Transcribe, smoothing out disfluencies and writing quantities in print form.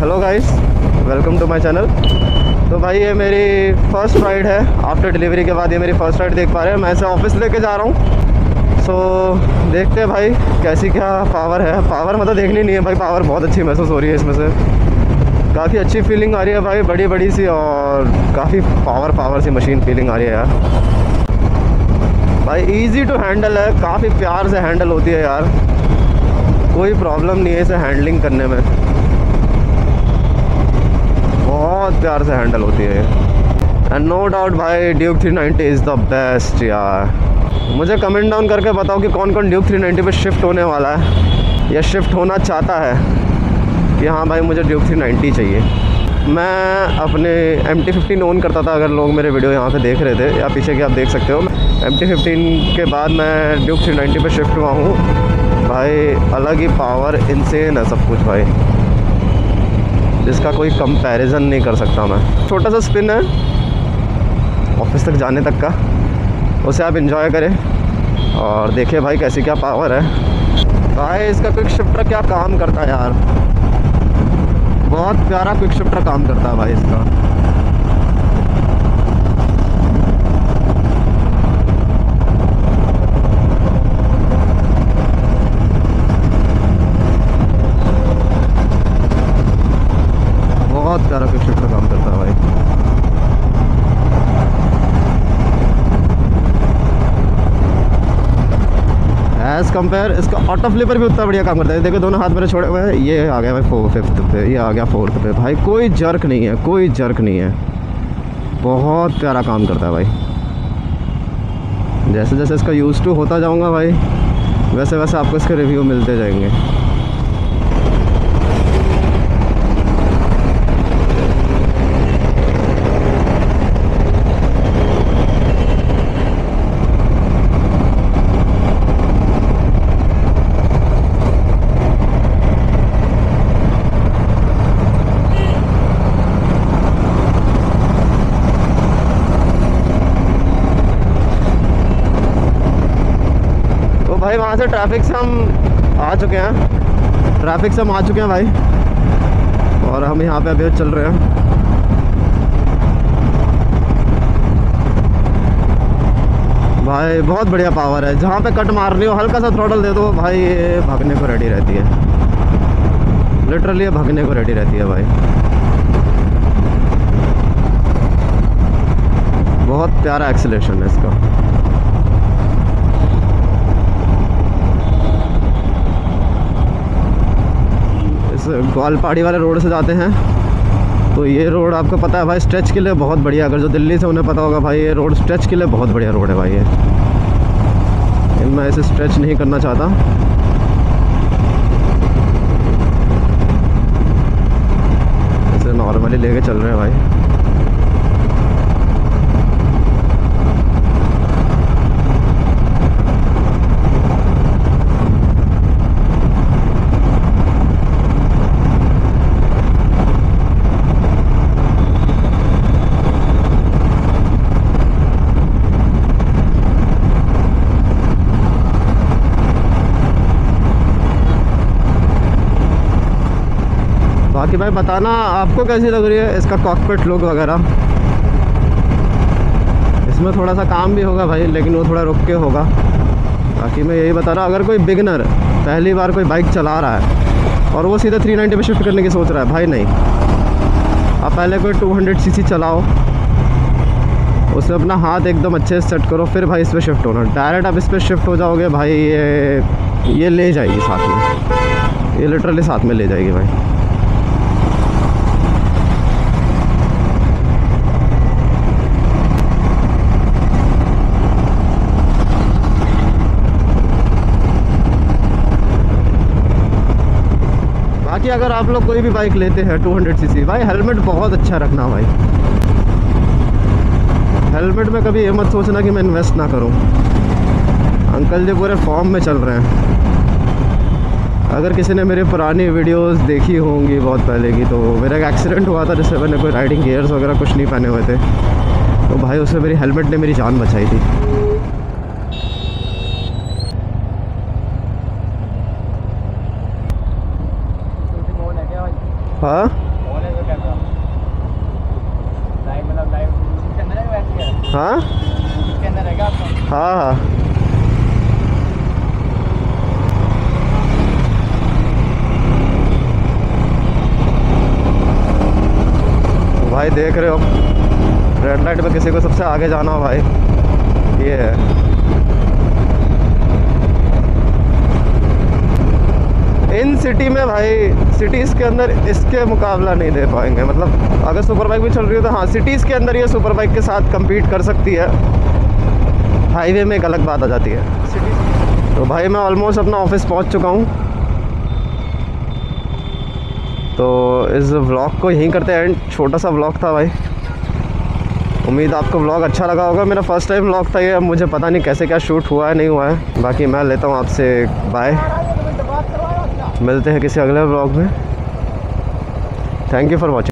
Hello guys, welcome to my channel. तो भाई ये मेरी फ़र्स्ट राइड है आफ्टर डिलीवरी के बाद। ये मेरी फ़र्स्ट राइड देख पा रहे हैं। मैं इसे ऑफिस लेके जा रहा हूँ। सो देखते हैं भाई कैसी क्या पावर है। पावर मतलब देखनी नहीं है भाई, पावर बहुत अच्छी महसूस हो रही है इसमें से। काफ़ी अच्छी फीलिंग आ रही है भाई, बड़ी बड़ी सी और काफ़ी पावर सी मशीन फीलिंग आ रही है यार। भाई इजी टू हैंडल है, काफ़ी प्यार से हैंडल होती है यार, कोई प्रॉब्लम नहीं है इसे हैंडलिंग करने में, बहुत प्यार से हैंडल होती है। एंड नो डाउट भाई ड्यूक 390 इज़ द बेस्ट यार। मुझे कमेंट डाउन करके बताओ कि कौन कौन ड्यूक 390 पे शिफ्ट होने वाला है या शिफ्ट होना चाहता है कि हाँ भाई मुझे ड्यूक 390 चाहिए। मैं अपने MT-15 ओन करता था, अगर लोग मेरे वीडियो यहाँ पे देख रहे थे या पीछे की आप देख सकते हो। MT-15 के बाद मैं ड्यूक 390 पे शिफ्ट हुआ हूँ भाई। अलग ही पावर, इनसेन है सब कुछ भाई, जिसका कोई कंपैरिजन नहीं कर सकता मैं। छोटा सा स्पिन है ऑफिस तक जाने तक का, उसे आप एंजॉय करें और देखिए भाई कैसी क्या पावर है। भाई इसका क्विक शिफ्टर क्या काम करता है यार, बहुत प्यारा क्विक शिफ्टर काम करता है भाई इसका। बहुत प्यारा क्विक शिफ्टर काम करता है भाई। एज कंपेयर इसका ऑटो फ्लिपर भी उतना बढ़िया काम करता है। देखो दोनों हाथ मेरे छोड़े हुए हैं, ये आ गया भाई फिफ्थ पे, ये आ गया फोर्थ पे भाई। कोई जर्क नहीं है, कोई जर्क नहीं है, बहुत प्यारा काम करता है भाई। जैसे जैसे इसका यूज़ टू होता जाऊंगा भाई, वैसे वैसे आपको इसके रिव्यू मिलते जाएंगे। भाई वहाँ से ट्रैफिक से हम आ चुके हैं, भाई, और हम यहाँ पे अभी चल रहे हैं। भाई बहुत बढ़िया पावर है, जहाँ पे कट मारनी हो हल्का सा थ्रॉटल दे दो भाई, ये भागने को रेडी रहती है, लिटरली ये भागने को रेडी रहती है भाई। बहुत प्यारा एक्सीलरेशन है इसका। ग्वालपाड़ी वाले रोड से जाते हैं तो ये रोड आपको पता है भाई स्ट्रेच के लिए बहुत बढ़िया। अगर जो दिल्ली से उन्हें पता होगा भाई, ये रोड स्ट्रेच के लिए बहुत बढ़िया रोड है भाई ये। मैं इसे स्ट्रेच नहीं करना चाहता। इसे नॉर्मली लेके चल रहे हैं भाई। बाकी भाई बताना आपको कैसी लग रही है इसका कॉकपिट लुक वगैरह। इसमें थोड़ा सा काम भी होगा भाई, लेकिन वो थोड़ा रुक के होगा। बाकी मैं यही बता रहा, अगर कोई बिगनर पहली बार कोई बाइक चला रहा है और वो सीधे 390 पे शिफ्ट करने की सोच रहा है, भाई नहीं, आप पहले कोई 200 सीसी चलाओ, उसमें अपना हाथ एकदम अच्छे से सेट करो, फिर भाई इस पर शिफ्ट होना। डायरेक्ट आप इस पर शिफ्ट हो जाओगे भाई, ये ले जाएगी साथ में, ये लिटरली साथ में ले जाएगी भाई। बाकी अगर आप लोग कोई भी बाइक लेते हैं 200 सीसी, भाई हेलमेट बहुत अच्छा रखना भाई। हेलमेट में कभी ये मत सोचना कि मैं इन्वेस्ट ना करूं। अंकल जी पूरे फॉर्म में चल रहे हैं। अगर किसी ने मेरी पुरानी वीडियोस देखी होंगी बहुत पहले की, तो मेरा एक एक्सीडेंट हुआ था जिससे मैंने कोई राइडिंग गियर्स वगैरह कुछ नहीं पहने हुए थे, तो भाई उससे मेरी हेलमेट ने मेरी जान बचाई थी। हाँ हाँ हाँ हाँ। भाई देख रहे हो रेड लाइट पे किसी को सबसे आगे जाना हो भाई, ये है। इन सिटी में भाई, सिटीज़ के अंदर इसके मुकाबला नहीं दे पाएंगे। मतलब अगर सुपर बाइक भी चल रही हो तो हाँ, सिटीज़ के अंदर ये सुपर बाइक के साथ compete कर सकती है, हाईवे में एक अलग बात आ जाती है। तो भाई मैं ऑलमोस्ट अपना ऑफिस पहुंच चुका हूं, तो इस व्लॉग को यहीं करते हैं एंड। छोटा सा व्लॉग था भाई, उम्मीद आपको व्लॉग अच्छा लगा होगा। मेरा फर्स्ट टाइम व्लॉग था ये, अब मुझे पता नहीं कैसे क्या शूट हुआ है नहीं हुआ है। बाकी मैं लेता हूँ आपसे बाय, मिलते हैं किसी अगले व्लॉग में। Thank you for watching.